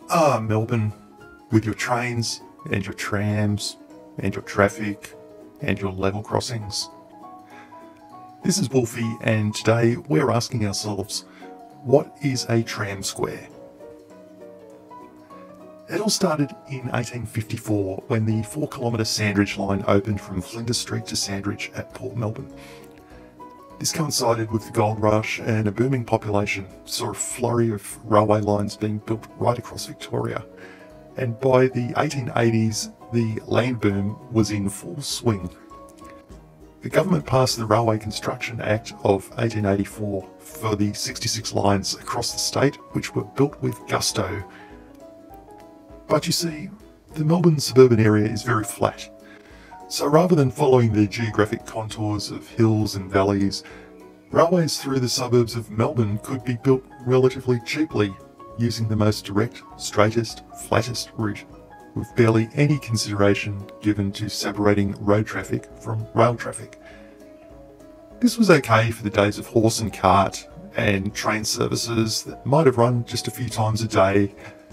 Melbourne, with your trains and your trams and your traffic and your level crossings. This is Wolfie, and today we're asking ourselves, what is a tram square? It all started in 1854 when the 4-kilometre Sandridge line opened from Flinders Street to Sandridge at Port Melbourne. This coincided with the gold rush, and a booming population saw a flurry of railway lines being built right across Victoria. And by the 1880s, the land boom was in full swing. The government passed the Railway Construction Act of 1884 for the 66 lines across the state, which were built with gusto. But you see, the Melbourne suburban area is very flat. So rather than following the geographic contours of hills and valleys, railways through the suburbs of Melbourne could be built relatively cheaply, using the most direct, straightest, flattest route, with barely any consideration given to separating road traffic from rail traffic. This was okay for the days of horse and cart and train services that might have run just a few times a day.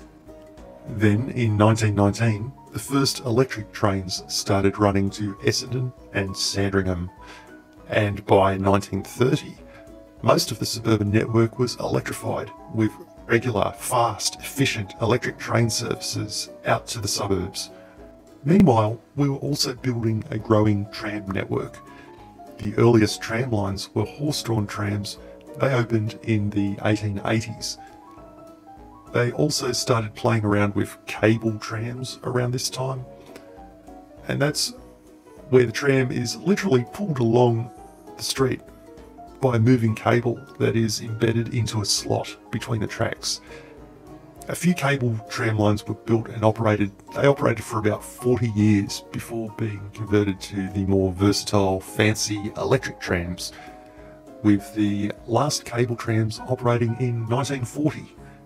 Then, in 1919, the first electric trains started running to Essendon and Sandringham, and by 1930, most of the suburban network was electrified, with regular, fast, efficient electric train services out to the suburbs. Meanwhile, we were also building a growing tram network. The earliest tram lines were horse-drawn trams. They opened in the 1880s. They also started playing around with cable trams around this time, and that's where the tram is literally pulled along the street by a moving cable that is embedded into a slot between the tracks. A few cable tram lines were built and operated. They operated for about 40 years before being converted to the more versatile, fancy electric trams, with the last cable trams operating in 1940.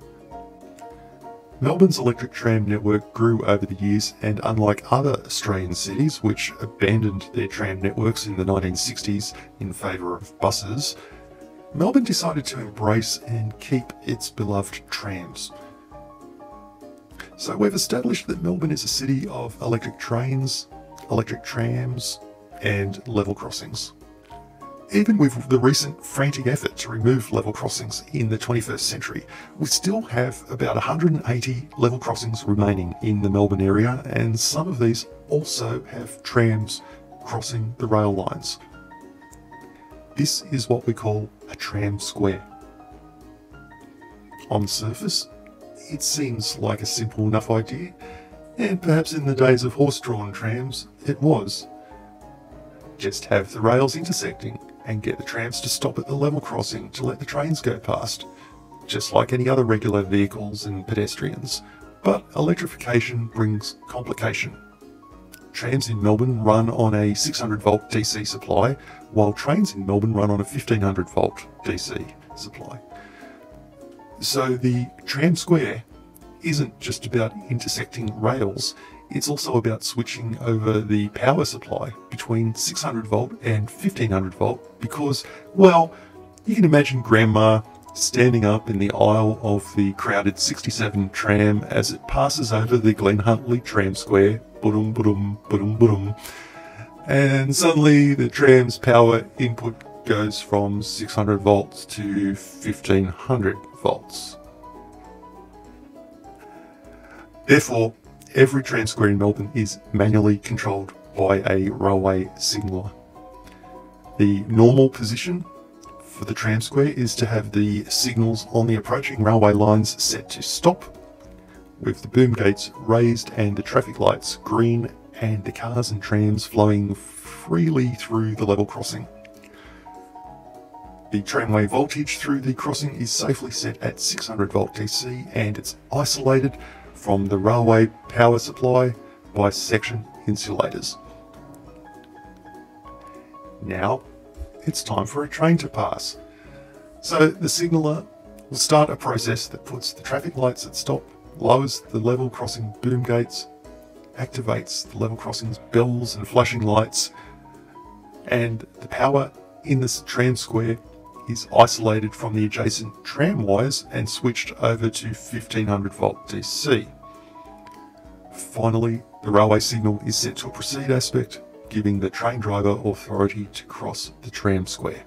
Melbourne's electric tram network grew over the years, and unlike other Australian cities which abandoned their tram networks in the 1960s in favour of buses, Melbourne decided to embrace and keep its beloved trams. So we've established that Melbourne is a city of electric trains, electric trams, and level crossings. Even with the recent frantic effort to remove level crossings in the 21st century, we still have about 180 level crossings remaining in the Melbourne area, and some of these also have trams crossing the rail lines. This is what we call a tram square. On the surface, it seems like a simple enough idea, and perhaps in the days of horse-drawn trams, it was. Just have the rails intersecting and get the trams to stop at the level crossing to let the trains go past, just like any other regular vehicles and pedestrians. But electrification brings complication. Trams in Melbourne run on a 600-volt DC supply, while trains in Melbourne run on a 1500-volt DC supply. So the tram square isn't just about intersecting rails, it's also about switching over the power supply between 600 volt and 1500 volt because, well, you can imagine Grandma standing up in the aisle of the crowded 67 tram as it passes over the Glen Huntly tram square, ba-dum, ba-dum, ba-dum, ba-dum, and suddenly the tram's power input goes from 600 volts to 1500 volts. Therefore, every tram square in Melbourne is manually controlled by a railway signaller. The normal position for the tram square is to have the signals on the approaching railway lines set to stop, with the boom gates raised and the traffic lights green, and the cars and trams flowing freely through the level crossing. The tramway voltage through the crossing is safely set at 600 volt DC, and it's isolated from the railway power supply by section insulators. Now it's time for a train to pass. So the signaller will start a process that puts the traffic lights at stop, lowers the level crossing boom gates, activates the level crossing's bells and flashing lights, and the power in this tram square is isolated from the adjacent tram wires and switched over to 1500 volt DC. Finally, the railway signal is set to a proceed aspect, giving the train driver authority to cross the tram square.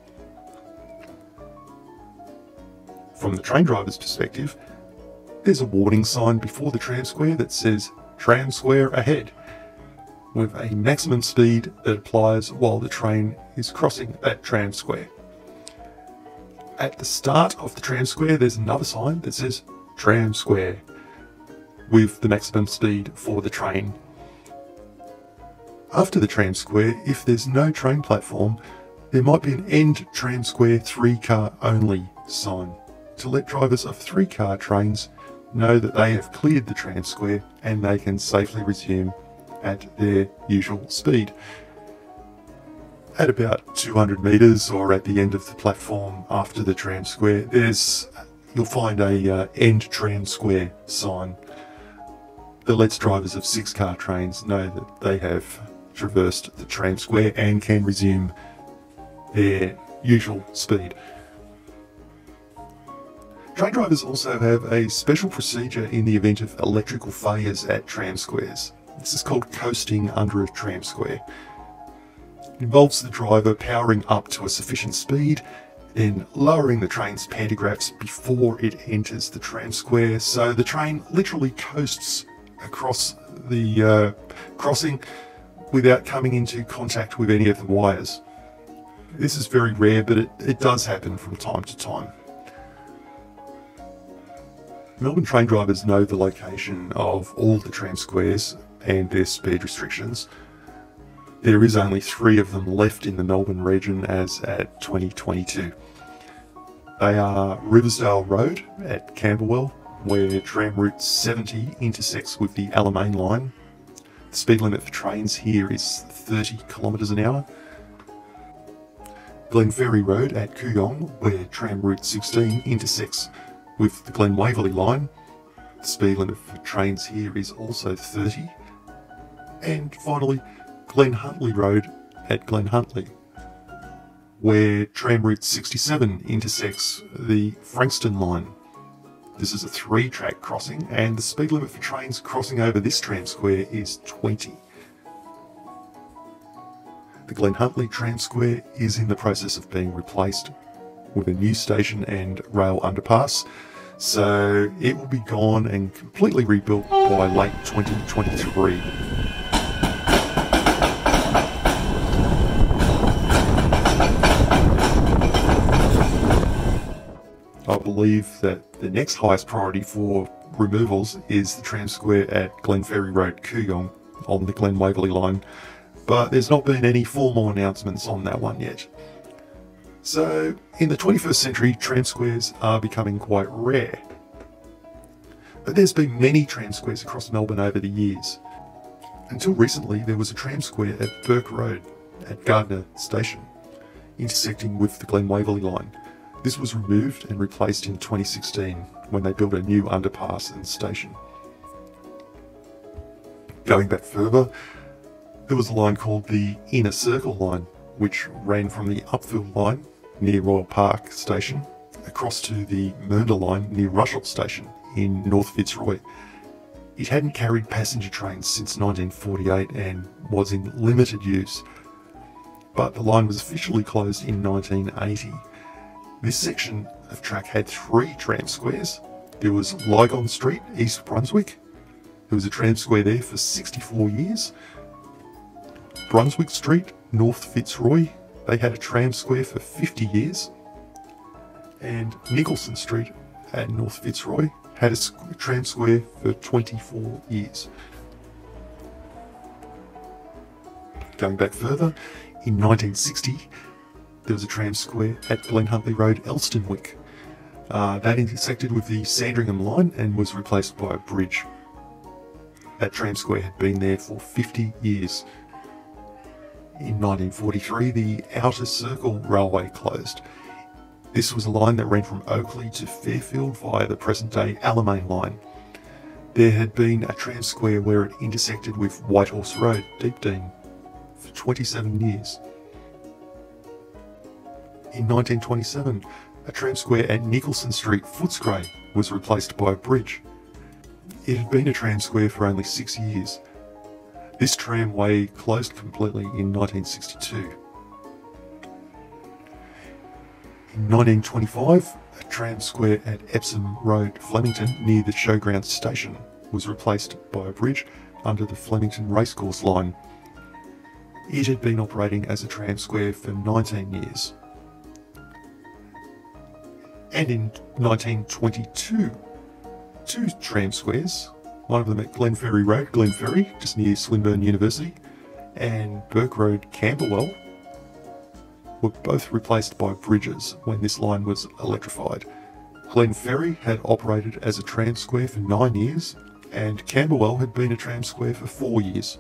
From the train driver's perspective, there's a warning sign before the tram square that says "Tram square ahead," with a maximum speed that applies while the train is crossing that tram square. At the start of the tram square, there's another sign that says "Tram square," with the maximum speed for the train. After the tram square, if there's no train platform, there might be an end tram square 3-car only sign to let drivers of 3-car trains know that they have cleared the tram square and they can safely resume at their usual speed. At about 200 metres or at the end of the platform after the tram square, you'll find a end tram square sign that lets drivers of 6-car trains know that they have traversed the tram square and can resume their usual speed. Train drivers also have a special procedure in the event of electrical failures at tram squares. This is called coasting under a tram square. It involves the driver powering up to a sufficient speed, then lowering the train's pantographs before it enters the tram square, so the train literally coasts across the crossing without coming into contact with any of the wires. This is very rare, but it does happen from time to time. Melbourne train drivers know the location of all the tram squares and their speed restrictions. There is only 3 of them left in the Melbourne region as at 2022. They are Riversdale Road at Camberwell, where Tram Route 70 intersects with the Alamain Line. The speed limit for trains here is 30 kilometres an hour. Glenferrie Road at Kooyong, where Tram Route 16 intersects with the Glen Waverley Line. The speed limit for trains here is also 30. And finally, Glen Huntly Road at Glen Huntly, where Tram Route 67 intersects the Frankston Line. This is a 3-track crossing, and the speed limit for trains crossing over this tram square is 20. The Glen Huntly tram square is in the process of being replaced with a new station and rail underpass, so it will be gone and completely rebuilt by late 2023. I believe that the next highest priority for removals is the tram square at Glenferrie Road, Kooyong, on the Glen Waverley line, but there's not been any formal announcements on that one yet. So, in the 21st century, tram squares are becoming quite rare. But there's been many tram squares across Melbourne over the years. Until recently, there was a tram square at Burke Road at Gardner Station, intersecting with the Glen Waverley line. This was removed and replaced in 2016 when they built a new underpass and station. Going back further, there was a line called the Inner Circle line, which ran from the Upfield line near Royal Park Station across to the Mernda line near Rushall Station in North Fitzroy. It hadn't carried passenger trains since 1948 and was in limited use, but the line was officially closed in 1980. This section of track had 3 tram squares. There was Lygon Street, East Brunswick. There was a tram square there for 64 years. Brunswick Street, North Fitzroy, they had a tram square for 50 years. And Nicholson Street at North Fitzroy had a tram square for 24 years. Going back further, in 1960, there was a tram square at Glen Huntly Road, Elstonwick. That intersected with the Sandringham line and was replaced by a bridge. That tram square had been there for 50 years. In 1943, the Outer Circle Railway closed. This was a line that ran from Oakley to Fairfield via the present-day Alamain Line. There had been a tram square where it intersected with Whitehorse Road, Deepdene, for 27 years. In 1927, a tram square at Nicholson Street, Footscray, was replaced by a bridge. It had been a tram square for only 6 years. This tramway closed completely in 1962. In 1925, a tram square at Epsom Road, Flemington, near the Showgrounds station, was replaced by a bridge under the Flemington Racecourse line. It had been operating as a tram square for 19 years. And in 1922, 2 tram squares, one of them at Glenferrie Road, Glenferrie, just near Swinburne University, and Burke Road, Camberwell, were both replaced by bridges when this line was electrified. Glenferrie had operated as a tram square for 9 years, and Camberwell had been a tram square for 4 years.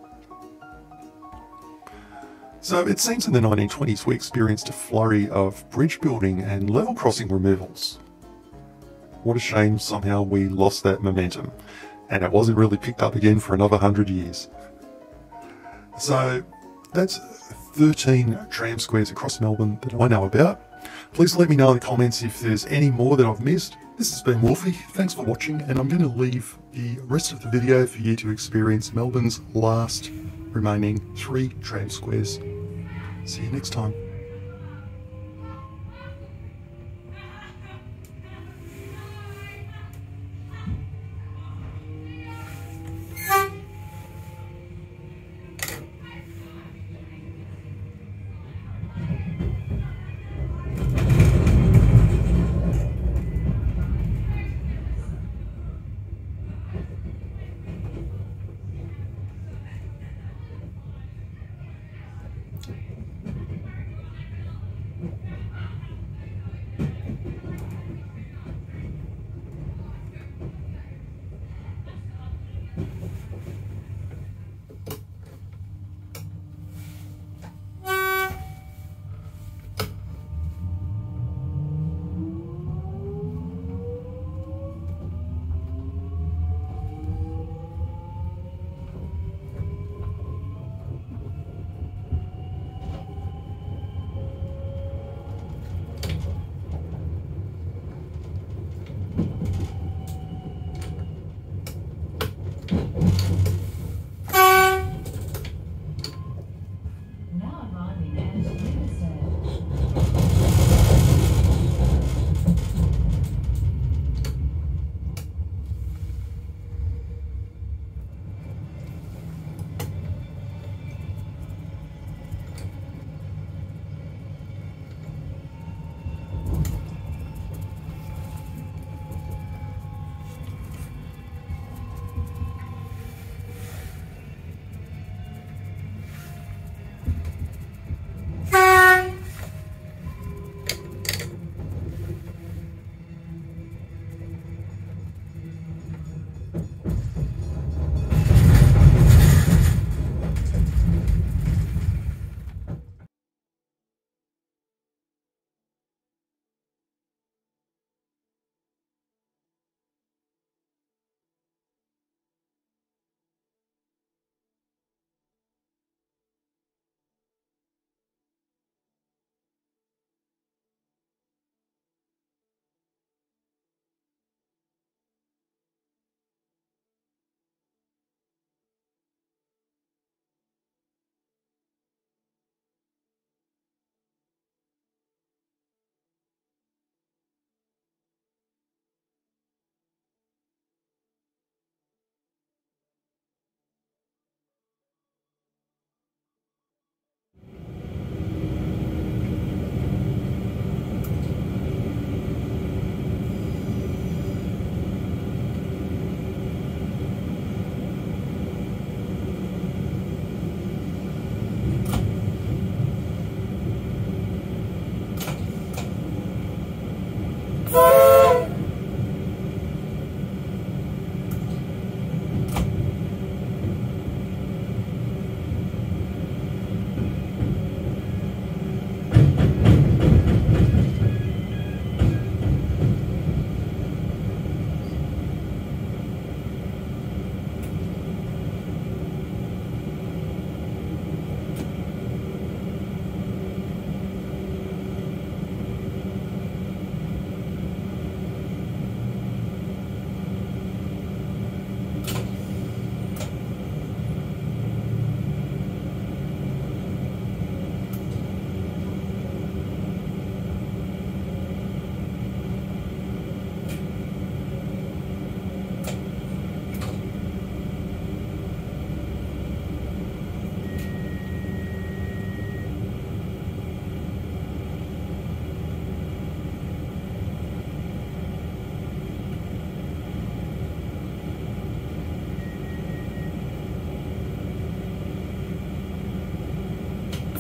So it seems in the 1920s we experienced a flurry of bridge building and level crossing removals. What a shame somehow we lost that momentum, and it wasn't really picked up again for another 100 years. So that's 13 tram squares across Melbourne that I know about. Please let me know in the comments if there's any more that I've missed. This has been Wolfie, thanks for watching, and I'm going to leave the rest of the video for you to experience Melbourne's last remaining 3 tram squares. See you next time.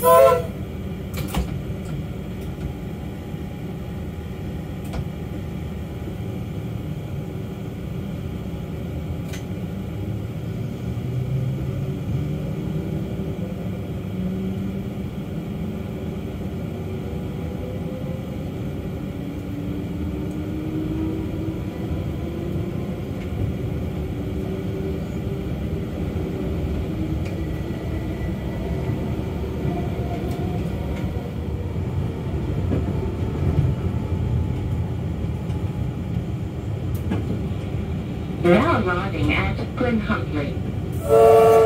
Now arriving at Glen Huntly.